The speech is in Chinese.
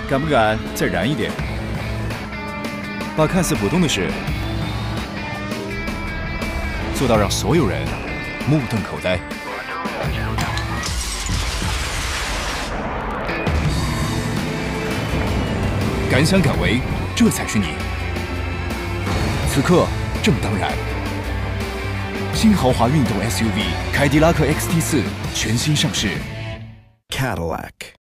敢不敢再燃一点？把看似普通的事做到让所有人目瞪口呆。敢想敢为，这才是你。此刻正当然。新豪华运动 SUV 凯迪拉克 XT4 全新上市。 Cadillac.